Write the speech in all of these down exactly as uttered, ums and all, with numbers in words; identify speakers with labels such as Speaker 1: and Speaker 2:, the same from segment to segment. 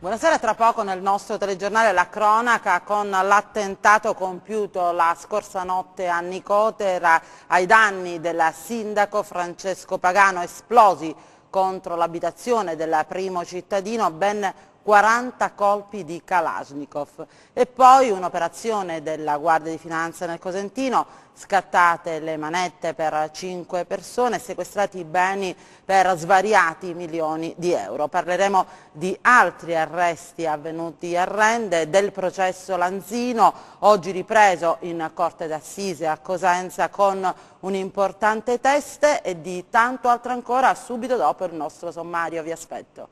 Speaker 1: Buonasera, tra poco nel nostro telegiornale la cronaca con l'attentato compiuto la scorsa notte a Nicotera ai danni del sindaco Francesco Pagano, esplosi contro l'abitazione del primo cittadino ben quaranta colpi di Kalashnikov e poi un'operazione della Guardia di Finanza nel Cosentino, scattate le manette per cinque persone, sequestrati i beni per svariati milioni di euro. Parleremo di altri arresti avvenuti a Rende, del processo Lanzino, oggi ripreso in Corte d'Assise a Cosenza con un importante teste, e di tanto altro ancora subito dopo il nostro sommario. Vi aspetto.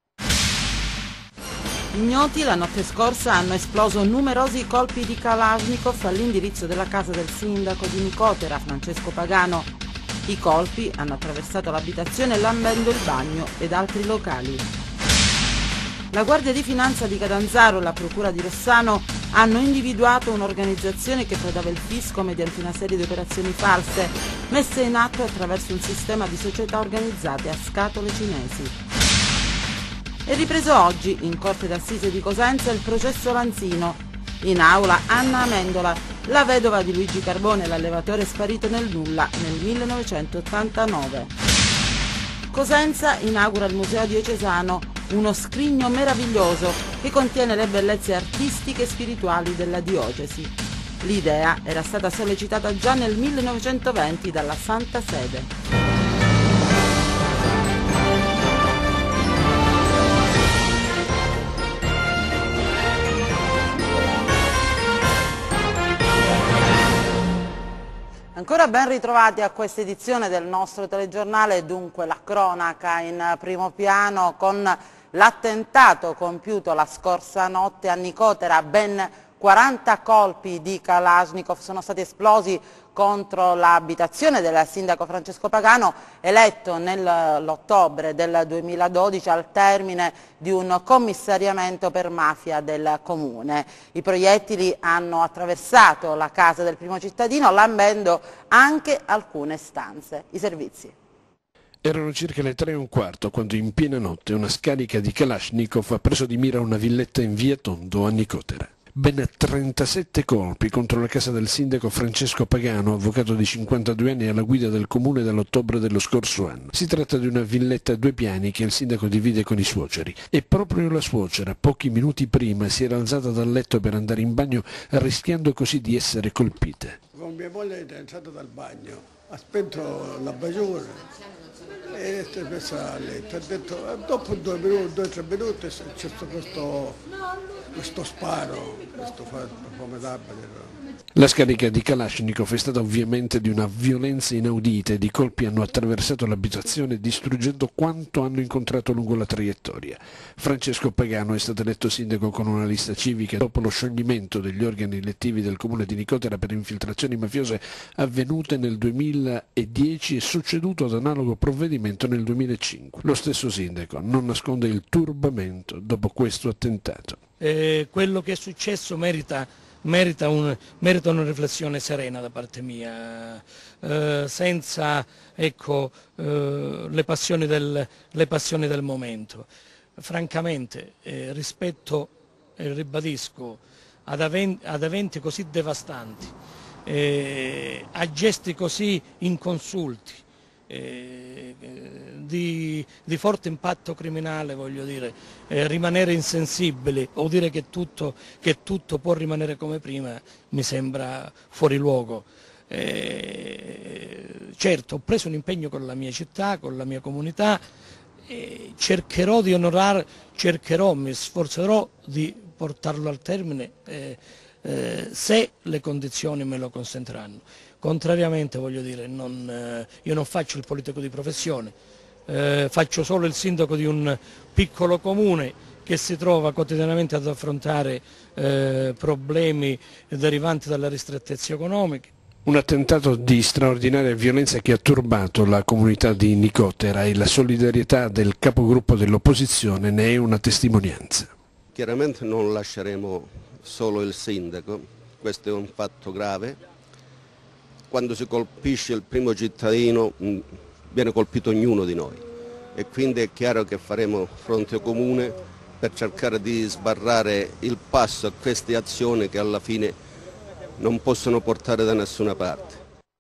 Speaker 1: Ignoti la notte scorsa hanno esploso numerosi colpi di Kalashnikov all'indirizzo della casa del sindaco di Nicotera, Francesco Pagano. I colpi hanno attraversato l'abitazione lambendo il bagno ed altri locali. La Guardia di Finanza di Catanzaro e la Procura di Rossano hanno individuato un'organizzazione che predava il fisco mediante una serie di operazioni false messe in atto attraverso un sistema di società organizzate a scatole cinesi. È ripreso oggi in Corte d'Assise di Cosenza il processo Lanzino. In aula Anna Amendola, la vedova di Luigi Carbone, l'allevatore sparito nel nulla nel millenovecentottantanove. Cosenza inaugura il Museo Diocesano, uno scrigno meraviglioso che contiene le bellezze artistiche e spirituali della diocesi. L'idea era stata sollecitata già nel millenovecentoventi dalla Santa Sede. Ancora ben ritrovati a questa edizione del nostro telegiornale, dunque la cronaca in primo piano con l'attentato compiuto la scorsa notte a Nicotera. Ben quaranta colpi di Kalashnikov sono stati esplosi contro l'abitazione del sindaco Francesco Pagano, eletto nell'ottobre del duemiladodici al termine di un commissariamento per mafia del comune. I proiettili hanno attraversato la casa del primo cittadino, lambendo anche alcune stanze. I servizi.
Speaker 2: Erano circa le tre e un quarto quando in piena notte una scarica di Kalashnikov ha preso di mira una villetta in via Tondo a Nicotera. Ben trentasette colpi contro la casa del sindaco Francesco Pagano, avvocato di cinquantadue anni alla guida del comune dall'ottobre dello scorso anno. Si tratta di una villetta a due piani che il sindaco divide con i suoceri e proprio la suocera pochi minuti prima si era alzata dal letto per andare in bagno, rischiando così di essere colpita.
Speaker 3: Con mia moglie è entrata dal bagno, ha spento la bacione e si è messa a letto. Ha detto, dopo due minuti, due o tre minuti c'è stato questo, questo sparo, questo formidabile.
Speaker 2: La scarica di Kalashnikov è stata ovviamente di una violenza inaudita ed i colpi hanno attraversato l'abitazione distruggendo quanto hanno incontrato lungo la traiettoria. Francesco Pagano è stato eletto sindaco con una lista civica dopo lo scioglimento degli organi elettivi del comune di Nicotera per infiltrazioni mafiose avvenute nel duemiladieci e succeduto ad analogo provvedimento nel duemilacinque. Lo stesso sindaco non nasconde il turbamento dopo questo attentato.
Speaker 4: Eh, quello che è successo merita Merita, un, merita una riflessione serena da parte mia, eh, senza ecco, eh, le, passioni del, le passioni del momento. Francamente, eh, rispetto, e ribadisco, ad, eventi, ad eventi così devastanti, eh, a gesti così inconsulti, eh, di, di forte impatto criminale, voglio dire, eh, rimanere insensibili o dire che tutto, che tutto può rimanere come prima mi sembra fuori luogo. Eh, certo, ho preso un impegno con la mia città, con la mia comunità, eh, cercherò di onorare, cercherò, mi sforzerò di portarlo al termine eh, eh, se le condizioni me lo consentiranno. Contrariamente, voglio dire, non, eh, io non faccio il politico di professione, eh, faccio solo il sindaco di un piccolo comune che si trova quotidianamente ad affrontare eh, problemi derivanti dalle ristrettezze economiche.
Speaker 2: Un attentato di straordinaria violenza che ha turbato la comunità di Nicotera e la solidarietà del capogruppo dell'opposizione ne è una testimonianza.
Speaker 5: Chiaramente non lasceremo solo il sindaco, questo è un fatto grave. Quando si colpisce il primo cittadino viene colpito ognuno di noi e quindi è chiaro che faremo fronte comune per cercare di sbarrare il passo a queste azioni che alla fine non possono portare da nessuna parte.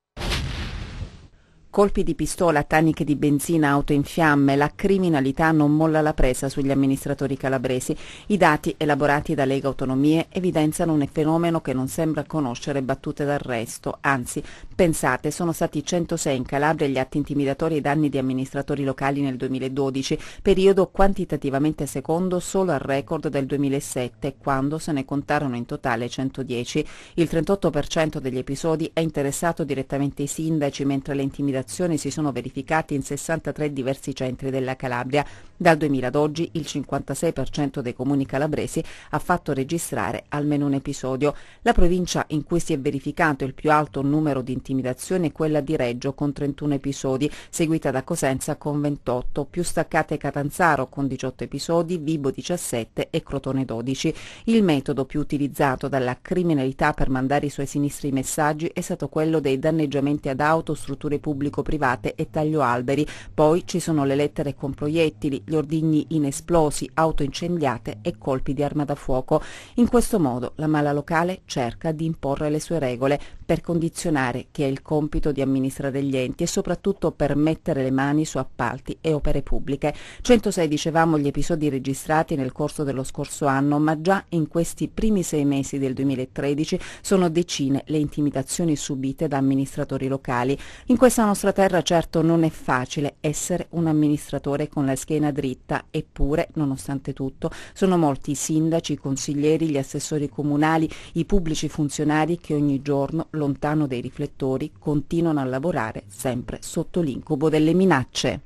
Speaker 1: Colpi di pistola, taniche di benzina, auto in fiamme, la criminalità non molla la presa sugli amministratori calabresi. I dati elaborati da Lega Autonomie evidenziano un fenomeno che non sembra conoscere battute d'arresto, anzi, pensate, sono stati centosei in Calabria gli atti intimidatori ai danni di amministratori locali nel duemiladodici, periodo quantitativamente secondo solo al record del duemilasette, quando se ne contarono in totale centodieci. Il trentotto per cento degli episodi è interessato direttamente i sindaci, mentre le intimidazioni si sono verificate in sessantatré diversi centri della Calabria. Dal duemila ad oggi il cinquantasei per cento dei comuni calabresi ha fatto registrare almeno un episodio. La provincia in cui si è verificato il più alto numero di intimidazioni è quella di Reggio con trentuno episodi, seguita da Cosenza con ventotto, più staccate Catanzaro con diciotto episodi, Vibo diciassette e Crotone dodici. Il metodo più utilizzato dalla criminalità per mandare i suoi sinistri messaggi è stato quello dei danneggiamenti ad auto, strutture pubbliche private e taglio alberi. Poi ci sono le lettere con proiettili, gli ordigni inesplosi, auto incendiate e colpi di arma da fuoco. In questo modo la mala locale cerca di imporre le sue regole per condizionare chi ha il compito di amministrare gli enti e soprattutto per mettere le mani su appalti e opere pubbliche. centosei dicevamo gli episodi registrati nel corso dello scorso anno, ma già in questi primi sei mesi del duemilatredici sono decine le intimidazioni subite da amministratori locali. In questa nostra terra certo non è facile essere un amministratore con la schiena dritta, eppure, nonostante tutto, sono molti i sindaci, i consiglieri, gli assessori comunali, i pubblici funzionari che ogni giorno, lontano dai riflettori, continuano a lavorare sempre sotto l'incubo delle minacce.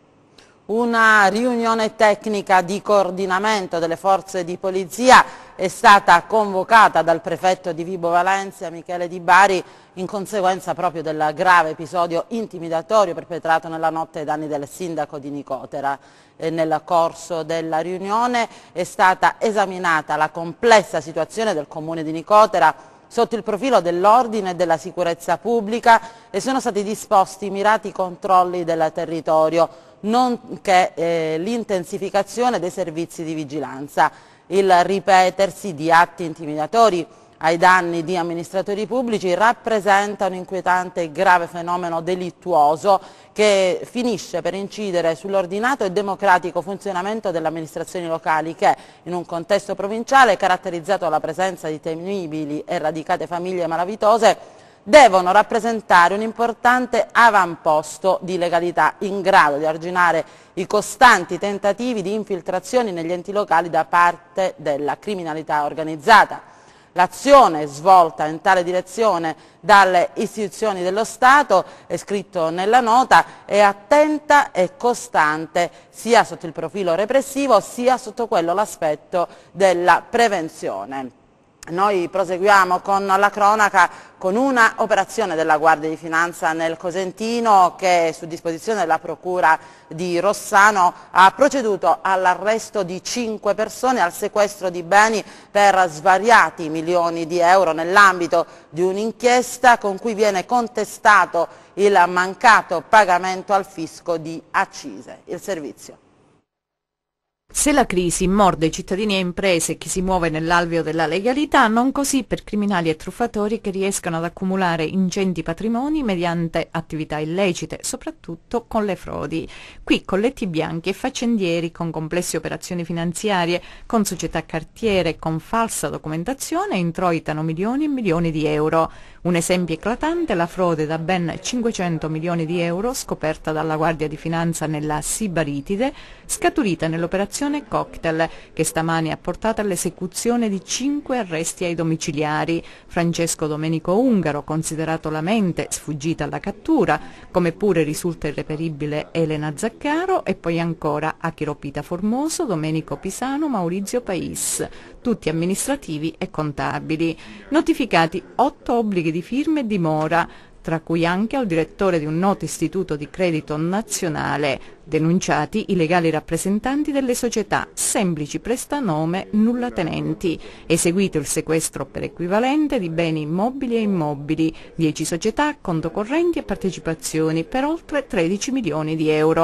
Speaker 1: Una riunione tecnica di coordinamento delle forze di polizia è stata convocata dal prefetto di Vibo Valentia, Michele Di Bari, in conseguenza proprio del grave episodio intimidatorio perpetrato nella notte ai danni del sindaco di Nicotera. E nel corso della riunione è stata esaminata la complessa situazione del comune di Nicotera sotto il profilo dell'ordine e della sicurezza pubblica e sono stati disposti mirati controlli del territorio, nonché eh, l'intensificazione dei servizi di vigilanza. Il ripetersi di atti intimidatori ai danni di amministratori pubblici rappresenta un inquietante e grave fenomeno delittuoso che finisce per incidere sull'ordinato e democratico funzionamento delle amministrazioni locali che, in un contesto provinciale caratterizzato dalla presenza di temibili e radicate famiglie malavitose, devono rappresentare un importante avamposto di legalità in grado di arginare i costanti tentativi di infiltrazioni negli enti locali da parte della criminalità organizzata. L'azione svolta in tale direzione dalle istituzioni dello Stato, è scritto nella nota, è attenta e costante sia sotto il profilo repressivo sia sotto quello l'aspetto della prevenzione. Noi proseguiamo con la cronaca con una operazione della Guardia di Finanza nel Cosentino che su disposizione della Procura di Rossano ha proceduto all'arresto di cinque persone, al sequestro di beni per svariati milioni di euro nell'ambito di un'inchiesta con cui viene contestato il mancato pagamento al fisco di accise. Il servizio.
Speaker 6: Se la crisi morde cittadini e imprese e chi si muove nell'alveo della legalità, non così per criminali e truffatori che riescono ad accumulare ingenti patrimoni mediante attività illecite, soprattutto con le frodi. Qui colletti bianchi e faccendieri con complesse operazioni finanziarie, con società cartiere e con falsa documentazione introitano milioni e milioni di euro. Un esempio eclatante è la frode da ben cinquecento milioni di euro scoperta dalla Guardia di Finanza nella Sibaritide, scaturita nell'operazione Cocktail, che stamani ha portato all'esecuzione di cinque arresti ai domiciliari. Francesco Domenico Ungaro, considerato la mente sfuggita alla cattura, come pure risulta irreperibile Elena Zaccaro, e poi ancora Achiropita Formoso, Domenico Pisano, Maurizio Pais, tutti amministrativi e contabili. Notificati otto obblighi di firma e dimora, tra cui anche al direttore di un noto istituto di credito nazionale, denunciati i legali rappresentanti delle società, semplici prestanome nullatenenti, eseguito il sequestro per equivalente di beni immobili e immobili, dieci società, conto correnti e partecipazioni per oltre tredici milioni di euro.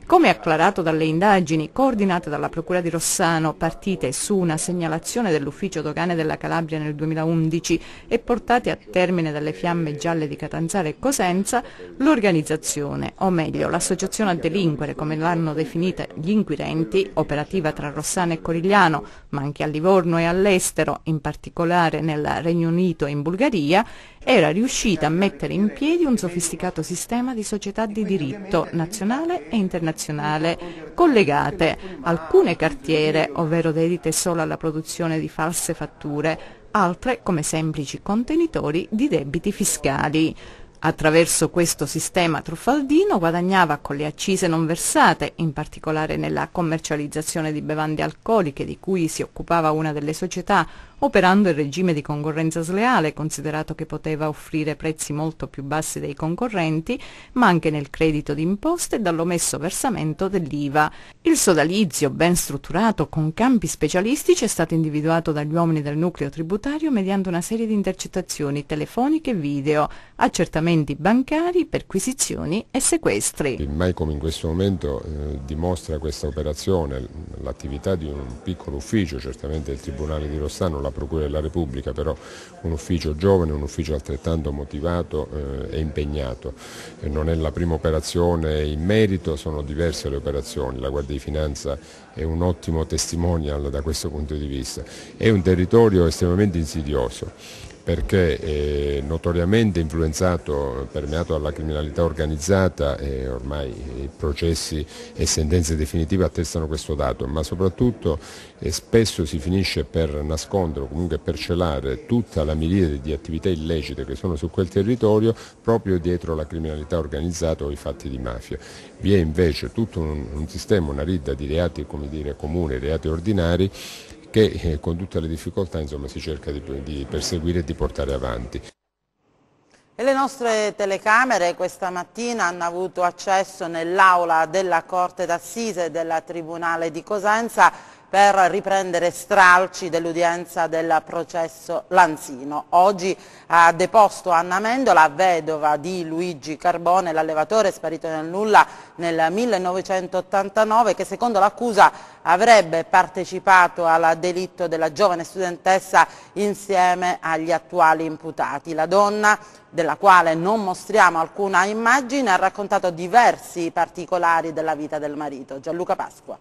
Speaker 6: Come acclarato dalle indagini coordinate dalla Procura di Rossano, partite su una segnalazione dell'Ufficio Dogane della Calabria nel duemilaundici e portate a termine dalle Fiamme Gialle di Catanzaro e Cosenza, l'organizzazione, o meglio l'associazione a delinquere come l'hanno definita gli inquirenti, operativa tra Rossano e Corigliano, ma anche a Livorno e all'estero, in particolare nel Regno Unito e in Bulgaria, era riuscita a mettere in piedi un sofisticato sistema di società di diritto nazionale e internazionale, collegate alcune cartiere, ovvero dedite solo alla produzione di false fatture, altre come semplici contenitori di debiti fiscali. Attraverso questo sistema truffaldino guadagnava con le accise non versate, in particolare nella commercializzazione di bevande alcoliche di cui si occupava una delle società, operando il regime di concorrenza sleale, considerato che poteva offrire prezzi molto più bassi dei concorrenti, ma anche nel credito d'imposte e dall'omesso versamento dell'I V A. Il sodalizio, ben strutturato con campi specialistici, è stato individuato dagli uomini del nucleo tributario mediante una serie di intercettazioni telefoniche e video, accertamenti bancari, perquisizioni e sequestri.
Speaker 7: Mai come in questo momento eh, dimostra questa operazione l'attività di un piccolo ufficio, certamente il Tribunale di Rossano, la Procura della Repubblica, però un ufficio giovane, un ufficio altrettanto motivato eh, e impegnato. E non è la prima operazione in merito, sono diverse le operazioni, la Guardia di Finanza è un ottimo testimonial da questo punto di vista. È un territorio estremamente insidioso, perché è notoriamente influenzato, permeato dalla criminalità organizzata, e ormai i processi e sentenze definitive attestano questo dato, ma soprattutto eh, spesso si finisce per nascondere o comunque per celare tutta la miriade di attività illecite che sono su quel territorio proprio dietro la criminalità organizzata o i fatti di mafia. Vi è invece tutto un, un sistema, una ridda di reati, come dire, comuni, reati ordinari, che eh, con tutte le difficoltà insomma, si cerca di, di perseguire e di portare avanti.
Speaker 1: E le nostre telecamere questa mattina hanno avuto accesso nell'aula della Corte d'Assise del Tribunale di Cosenza per riprendere stralci dell'udienza del processo Lanzino. Oggi ha deposto Anna Mendola, vedova di Luigi Carbone, l'allevatore sparito nel nulla nel millenovecentottantanove, che secondo l'accusa avrebbe partecipato al delitto della giovane studentessa insieme agli attuali imputati. La donna, della quale non mostriamo alcuna immagine, ha raccontato diversi particolari della vita del marito. Gianluca Pasqua.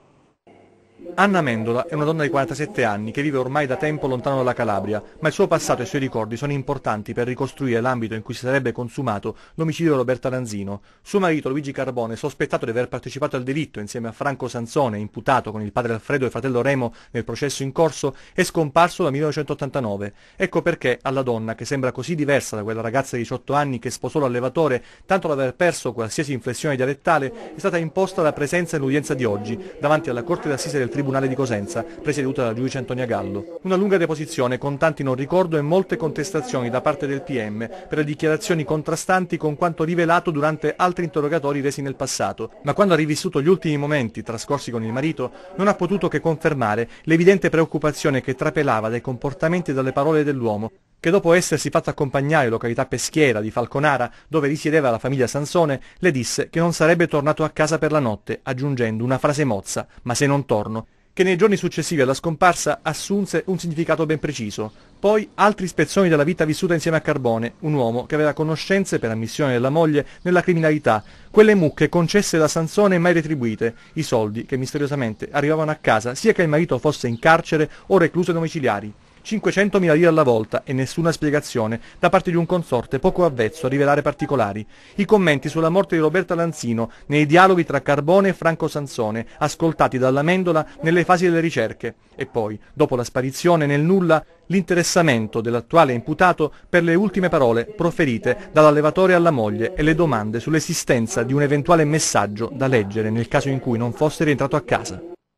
Speaker 8: Anna Mendola è una donna di quarantasette anni che vive ormai da tempo lontano dalla Calabria, ma il suo passato e i suoi ricordi sono importanti per ricostruire l'ambito in cui si sarebbe consumato l'omicidio di Roberta Lanzino. Suo marito Luigi Carbone, sospettato di aver partecipato al delitto insieme a Franco Sansone, imputato con il padre Alfredo e fratello Remo nel processo in corso, è scomparso dal millenovecentottantanove. Ecco perché alla donna, che sembra così diversa da quella ragazza di diciotto anni che sposò l'allevatore, tanto da aver perso qualsiasi inflessione dialettale, è stata imposta la presenza nell'udienza di oggi, davanti alla Corte d'Assise del Tribunale di Cosenza, presieduta dal giudice Antonia Gallo. Una lunga deposizione con tanti non ricordo e molte contestazioni da parte del P M per le dichiarazioni contrastanti con quanto rivelato durante altri interrogatori resi nel passato, ma quando ha rivissuto gli ultimi momenti trascorsi con il marito non ha potuto che confermare l'evidente preoccupazione che trapelava dai comportamenti e dalle parole dell'uomo, che dopo essersi fatto accompagnare in località peschiera di Falconara, dove risiedeva la famiglia Sansone, le disse che non sarebbe tornato a casa per la notte, aggiungendo una frase mozza: "ma se non torno", che nei giorni successivi alla scomparsa assunse un significato ben preciso. Poi altre ispezioni della vita vissuta insieme a Carbone, un uomo che aveva conoscenze, per ammissione della moglie, nella criminalità, quelle mucche concesse da Sansone e mai retribuite, i soldi che misteriosamente arrivavano a casa sia che il marito fosse in carcere o recluso ai domiciliari. cinquecentomila lire alla volta e nessuna spiegazione da parte di un consorte poco avvezzo a rivelare particolari. I commenti sulla morte di Roberta Lanzino nei dialoghi tra Carbone e Franco Sansone, ascoltati dalla Mendola nelle fasi delle ricerche. E poi, dopo la sparizione nel nulla, l'interessamento dell'attuale imputato per le ultime parole proferite dall'allevatore alla moglie e le domande sull'esistenza di un eventuale messaggio da leggere nel caso in cui non fosse rientrato a casa.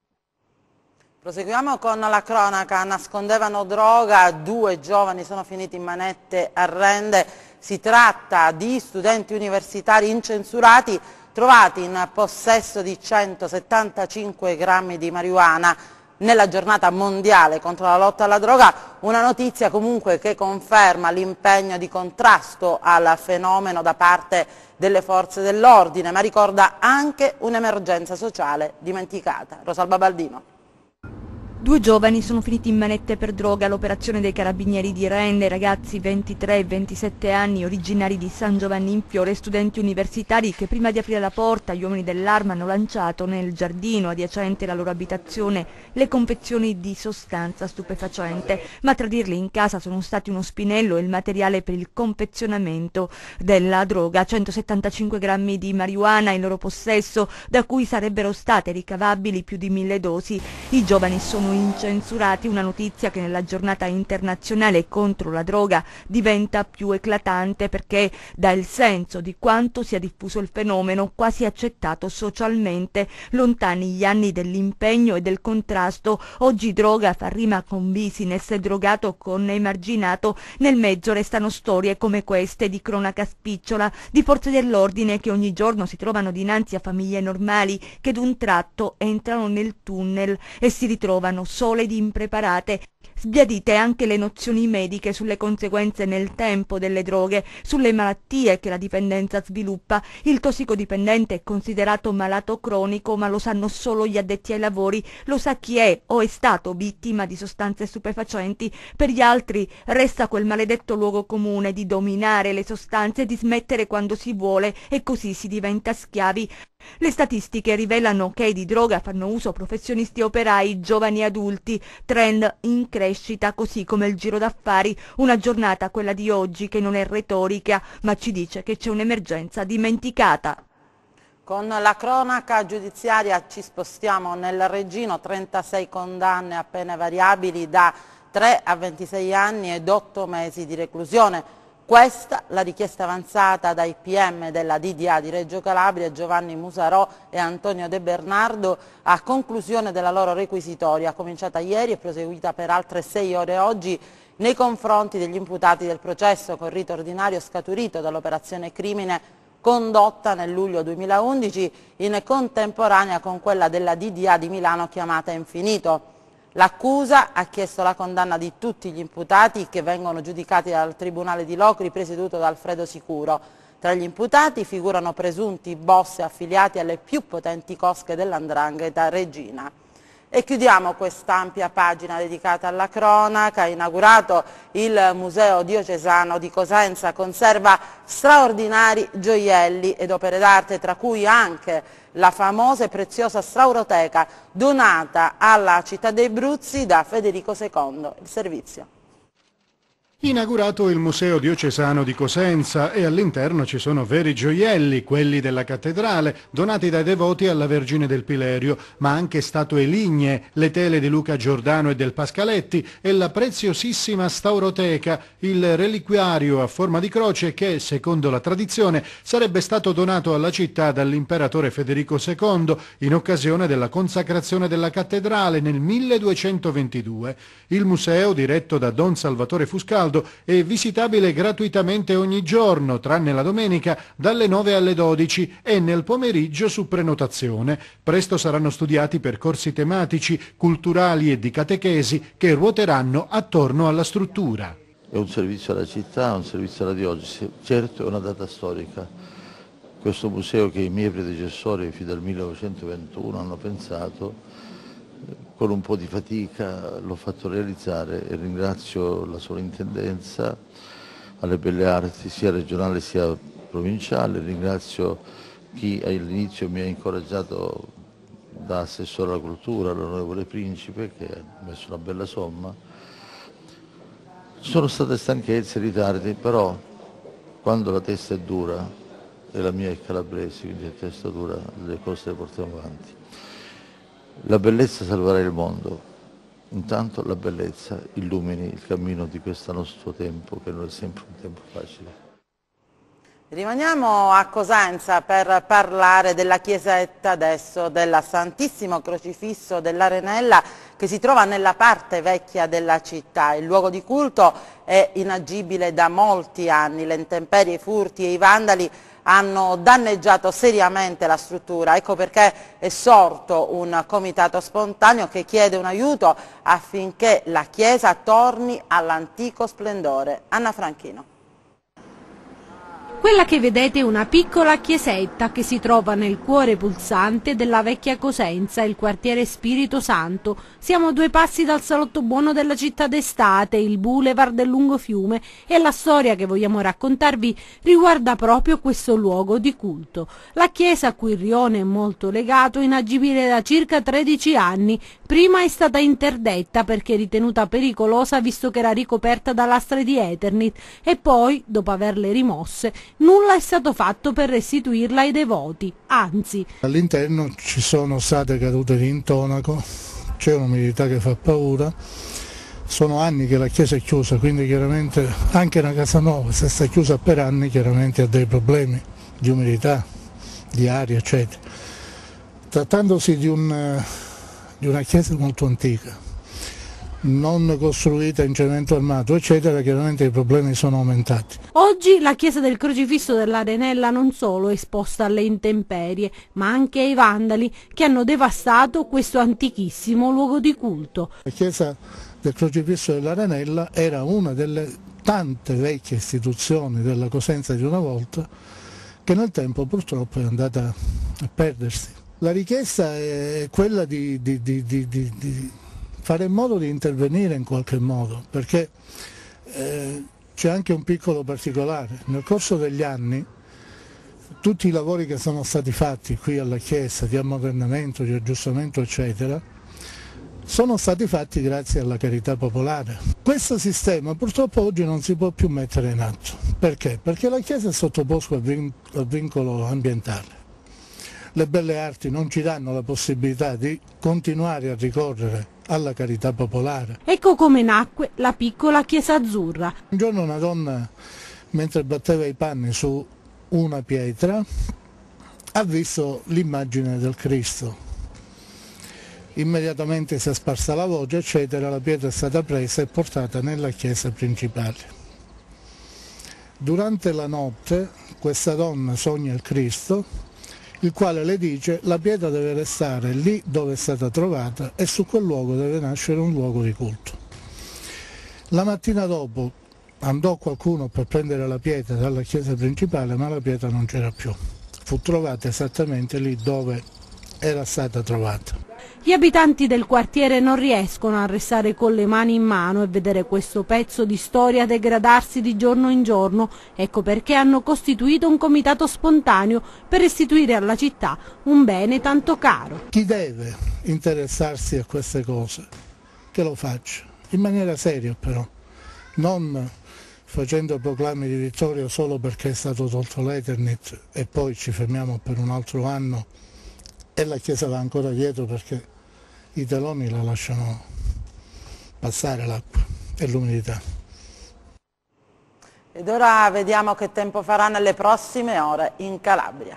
Speaker 1: Proseguiamo con la cronaca. Nascondevano droga, due giovani sono finiti in manette a rende. Si tratta di studenti universitari incensurati trovati in possesso di centosettantacinque grammi di marijuana. nella giornata mondiale contro la lotta alla droga, una notizia comunque che conferma l'impegno di contrasto al fenomeno da parte delle forze dell'ordine, ma ricorda anche un'emergenza sociale dimenticata. Rosalba Baldino.
Speaker 9: Due giovani sono finiti in manette per droga all'operazione dei carabinieri di Rende, ragazzi ventitré e ventisette anni, originari di San Giovanni in Fiore, studenti universitari che prima di aprire la porta gli uomini dell'arma hanno lanciato nel giardino adiacente alla loro abitazione le confezioni di sostanza stupefacente, ma a tradirli in casa sono stati uno spinello e il materiale per il confezionamento della droga, centosettantacinque grammi di marijuana in loro possesso, da cui sarebbero state ricavabili più di mille dosi. I giovani sono incensurati, una notizia che nella giornata internazionale contro la droga diventa più eclatante perché dà il senso di quanto sia diffuso il fenomeno, quasi accettato socialmente. Lontani gli anni dell'impegno e del contrasto, oggi droga fa rima con business, drogato con emarginato, nel mezzo restano storie come queste di cronaca spicciola, di forze dell'ordine che ogni giorno si trovano dinanzi a famiglie normali che d'un tratto entrano nel tunnel e si ritrovano sole ed impreparate. Sbiadite anche le nozioni mediche sulle conseguenze nel tempo delle droghe, sulle malattie che la dipendenza sviluppa. Il tossicodipendente è considerato malato cronico, ma lo sanno solo gli addetti ai lavori, lo sa chi è o è stato vittima di sostanze stupefacenti. Per gli altri resta quel maledetto luogo comune di dominare le sostanze, di smettere quando si vuole e così si diventa schiavi. Le statistiche rivelano che di droga fanno uso professionisti e operai, giovani e adulti, trend in crescita, così come il giro d'affari. Una giornata, quella di oggi, che non è retorica, ma ci dice che c'è un'emergenza dimenticata.
Speaker 1: Con la cronaca giudiziaria ci spostiamo nel Reggino, trentasei condanne a pene variabili da tre a ventisei anni ed otto mesi di reclusione. Questa la richiesta avanzata dai P M della D D A di Reggio Calabria, Giovanni Musarò e Antonio De Bernardo, a conclusione della loro requisitoria, cominciata ieri e proseguita per altre sei ore oggi, nei confronti degli imputati del processo con rito ordinario scaturito dall'operazione crimine condotta nel luglio duemilaundici in contemporanea con quella della D D A di Milano chiamata Infinito. L'accusa ha chiesto la condanna di tutti gli imputati che vengono giudicati dal Tribunale di Locri presieduto da Alfredo Sicuro. Tra gli imputati figurano presunti boss affiliati alle più potenti cosche dell'Andrangheta reggina. E chiudiamo quest'ampia pagina dedicata alla cronaca. Inaugurato il Museo Diocesano di Cosenza, conserva straordinari gioielli ed opere d'arte, tra cui anche la famosa e preziosa Strauroteca donata alla città dei Bruzzi da Federico secondo. Il servizio.
Speaker 10: Inaugurato il Museo Diocesano di Cosenza e all'interno ci sono veri gioielli, quelli della cattedrale, donati dai devoti alla Vergine del Pilerio, ma anche statue lignee, le tele di Luca Giordano e del Pascaletti e la preziosissima Stauroteca, il reliquiario a forma di croce che, secondo la tradizione, sarebbe stato donato alla città dall'imperatore Federico secondo in occasione della consacrazione della cattedrale nel milleduecentoventidue. Il museo, diretto da Don Salvatore Fuscaldo, è visitabile gratuitamente ogni giorno, tranne la domenica, dalle nove alle dodici e nel pomeriggio su prenotazione. Presto saranno studiati percorsi tematici, culturali e di catechesi che ruoteranno attorno alla struttura.
Speaker 11: È un servizio alla città, un servizio alla diocesi, certo è una data storica. Questo museo che i miei predecessori fino dal millenovecentoventuno hanno pensato, con un po' di fatica l'ho fatto realizzare e ringrazio la sovrintendenza alle belle arti sia regionale sia provinciale, ringrazio chi all'inizio mi ha incoraggiato da assessore alla cultura, l'onorevole Principe, che ha messo una bella somma. Ci sono state stanchezze, ritardi, però quando la testa è dura, e la mia è calabrese, quindi la testa dura, le cose le portiamo avanti. La bellezza salverà il mondo, intanto la bellezza illumini il cammino di questo nostro tempo, che non è sempre un tempo facile.
Speaker 1: Rimaniamo a Cosenza per parlare della chiesetta adesso del Santissimo Crocifisso dell'Arenella, che si trova nella parte vecchia della città. Il luogo di culto è inagibile da molti anni, le intemperie, i furti e i vandali hanno danneggiato seriamente la struttura. Ecco perché è sorto un comitato spontaneo che chiede un aiuto affinché la chiesa torni all'antico splendore. Anna Franchino.
Speaker 12: Quella che vedete è una piccola chiesetta che si trova nel cuore pulsante della vecchia Cosenza, il quartiere Spirito Santo. Siamo a due passi dal salotto buono della città d'estate, il boulevard del Lungofiume, e la storia che vogliamo raccontarvi riguarda proprio questo luogo di culto. La chiesa a cui il rione è molto legato, inagibile da circa tredici anni, prima è stata interdetta perché ritenuta pericolosa visto che era ricoperta da lastre di Eternit e poi, dopo averle rimosse, nulla è stato fatto per restituirla ai devoti, anzi.
Speaker 13: All'interno ci sono state cadute di intonaco, c'è un'umidità che fa paura, sono anni che la chiesa è chiusa, quindi chiaramente anche una casa nuova, se sta chiusa per anni, chiaramente ha dei problemi di umidità, di aria, eccetera. Trattandosi di, un, di una chiesa molto antica, non costruita in cemento armato, eccetera, chiaramente i problemi sono aumentati.
Speaker 12: Oggi la chiesa del Crocifisso dell'Arenella non solo è esposta alle intemperie, ma anche ai vandali che hanno devastato questo antichissimo luogo di culto.
Speaker 13: La chiesa del Crocifisso dell'Arenella era una delle tante vecchie istituzioni della Cosenza di una volta che nel tempo purtroppo è andata a perdersi. La richiesta è quella di, di, di, di, di, di fare in modo di intervenire in qualche modo, perché eh, c'è anche un piccolo particolare. Nel corso degli anni tutti i lavori che sono stati fatti qui alla chiesa, di ammodernamento, di aggiustamento, eccetera, sono stati fatti grazie alla carità popolare. Questo sistema purtroppo oggi non si può più mettere in atto. Perché? Perché la chiesa è sottoposta al vincolo ambientale. Le belle arti non ci danno la possibilità di continuare a ricorrere alla carità popolare.
Speaker 12: Ecco come nacque la piccola chiesa azzurra.
Speaker 13: Un giorno una donna, mentre batteva i panni su una pietra, ha visto l'immagine del Cristo. Immediatamente si è sparsa la voce, eccetera, la pietra è stata presa e portata nella chiesa principale. Durante la notte questa donna sogna il Cristo, il quale le dice la pietra deve restare lì dove è stata trovata e su quel luogo deve nascere un luogo di culto. La mattina dopo andò qualcuno per prendere la pietra dalla chiesa principale, ma la pietra non c'era più. Fu trovata esattamente lì dove era stata trovata.
Speaker 12: Gli abitanti del quartiere non riescono a restare con le mani in mano e vedere questo pezzo di storia degradarsi di giorno in giorno. Ecco perché hanno costituito un comitato spontaneo per restituire alla città un bene tanto caro.
Speaker 13: Chi deve interessarsi a queste cose, che lo faccia, in maniera seria però, non facendo proclami di vittoria solo perché è stato tolto l'Eternit e poi ci fermiamo per un altro anno e la Chiesa va ancora dietro perché i teloni la lasciano passare l'acqua e l'umidità.
Speaker 1: Ed ora vediamo che tempo farà nelle prossime ore in Calabria.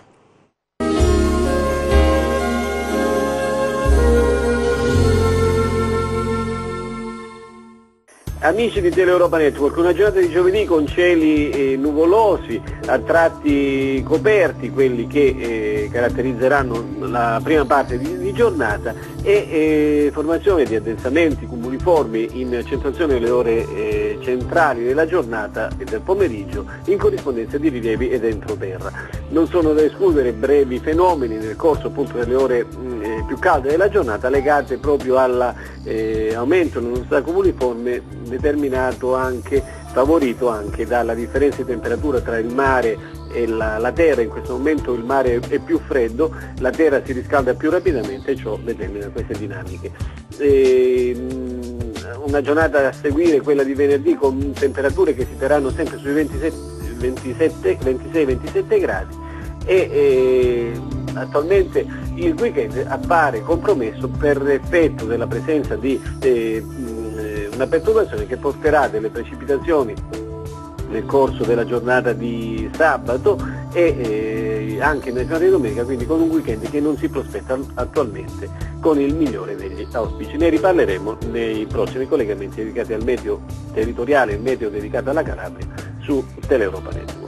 Speaker 14: Amici di Teleeuropa Network, una giornata di giovedì con cieli eh, nuvolosi, a tratti coperti, quelli che eh, caratterizzeranno la prima parte di, di giornata, e eh, formazione di addensamenti cumuliformi in accentuazione nelle ore eh, centrali della giornata e del pomeriggio, in corrispondenza di rilievi ed entroterra. Non sono da escludere brevi fenomeni nel corso appunto delle ore mh, più calde della giornata, legate proprio all'aumento eh, dell'umidità cumuliforme, determinato anche, favorito anche dalla differenza di temperatura tra il mare e la, la terra. In questo momento il mare è più freddo, la terra si riscalda più rapidamente e ciò determina queste dinamiche. E, una giornata a seguire, quella di venerdì, con temperature che si terranno sempre sui ventisei ventisette gradi e, e attualmente il weekend appare compromesso per effetto della presenza di eh, una perturbazione che porterà delle precipitazioni nel corso della giornata di sabato e eh, eh, anche nel giorno di domenica, quindi con un weekend che non si prospetta attualmente con il migliore degli auspici. Ne riparleremo nei prossimi collegamenti dedicati al meteo territoriale, il meteo dedicato alla Calabria su Teleuropa Network.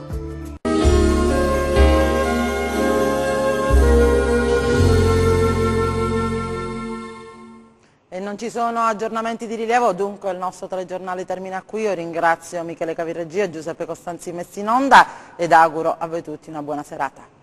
Speaker 1: E non ci sono aggiornamenti di rilievo, dunque il nostro telegiornale termina qui. Io ringrazio Michele Cavirregia e Giuseppe Costanzi messi in onda ed auguro a voi tutti una buona serata.